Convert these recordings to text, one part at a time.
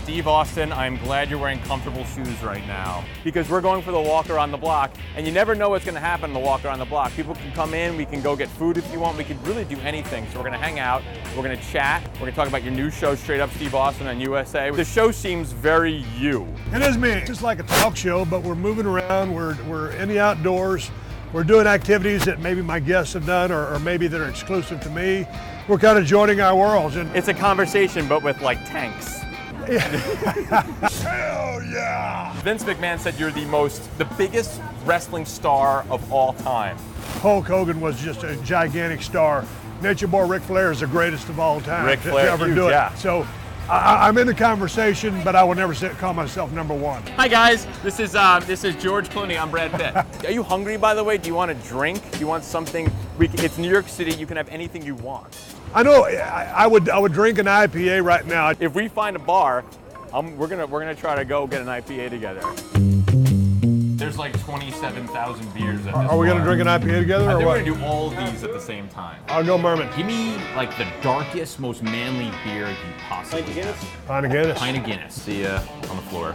Steve Austin, I'm glad you're wearing comfortable shoes right now because we're going for the walk around the block, and you never know what's going to happen in the walk around the block. People can come in, we can go get food if you want, we can really do anything. So we're going to hang out, we're going to chat, we're going to talk about your new show, Straight Up Steve Austin on USA. The show seems very you. It is me. It's just like a talk show, but we're moving around, we're in the outdoors, we're doing activities that maybe my guests have done or maybe that are exclusive to me. We're kind of joining our worlds. And it's a conversation, but with like tanks. Hell yeah! Vince McMahon said you're the biggest wrestling star of all time. Hulk Hogan was just a gigantic star. Nature Boy Ric Flair is the greatest of all time. Ric Flair, to ever huge, do it. yeah. So I'm in the conversation, but I would never call myself number one. Hi guys, this is George Clooney. I'm Brad Pitt. Are you hungry, by the way? Do you want a drink? Do you want something? It's New York City. You can have anything you want. I know. I would drink an IPA right now. If we find a bar, we're gonna try to go get an IPA together. There's like 27,000 beers at this Are we gonna drink an IPA together? I or think what? we're gonna do all of these at the same time. I'll go Merman. Give me like the darkest, most manly beer you possibly have. Pint of Guinness. Pint of Guinness. See ya on the floor.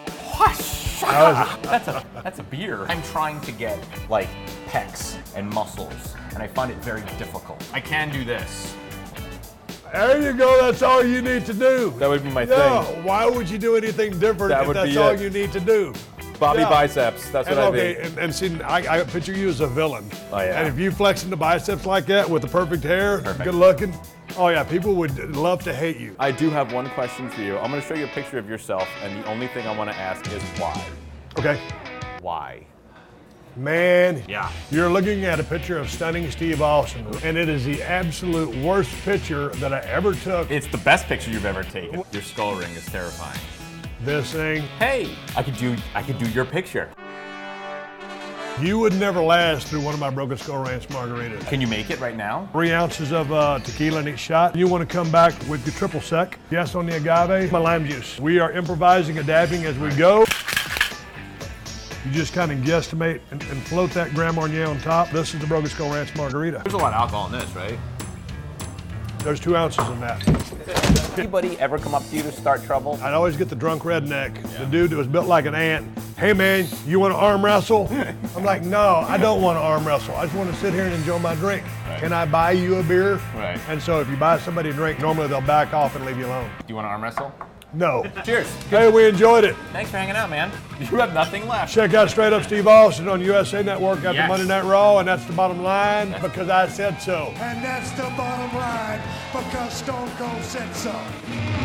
That's a beer. I'm trying to get like pecs and muscles, and I find it very difficult. I can do this. There you go. That's all you need to do. That would be my No, thing. why would you do anything different That if would that's be all it. you need to do? Bobby Yeah. biceps. That's what I think. And see, I picture you as a villain. Oh, yeah. And if you flexing the biceps like that with the perfect hair, good looking, oh yeah, people would love to hate you. I do have one question for you. I'm going to show you a picture of yourself, and the only thing I want to ask is why. Okay. Why? Man, Yeah. you're looking at a picture of stunning Steve Austin, and it is the absolute worst picture that I ever took. It's the best picture you've ever taken. Your skull ring is terrifying. This thing, Hey, I could do your picture. you would never last through one of my Broken Skull Ranch margaritas. Can you make it right now? 3 ounces of tequila in each shot. You want to come back with your triple sec. Yes, on the agave, my lime juice. We are improvising, adapting as we go. You just kind of guesstimate and float that Grand Marnier on top. This is the Broken Skull Ranch margarita. There's a lot of alcohol in this, right? There's 2 ounces in that. Anybody ever come up to you to start trouble? I'd always get the drunk redneck, the dude that was built like an ant. Hey man, you want to arm wrestle? I'm like, no, I don't want to arm wrestle. I just want to sit here and enjoy my drink. Right. Can I buy you a beer? Right. And so if you buy somebody a drink, normally they'll back off and leave you alone. Do you want to arm wrestle? No. Cheers. Hey, we enjoyed it. Thanks for hanging out, man. You have nothing left. Check out Straight Up Steve Austin on USA Network after Yes. Monday Night Raw, and that's the bottom line because I said so. And that's the bottom line because Stone Cold said so.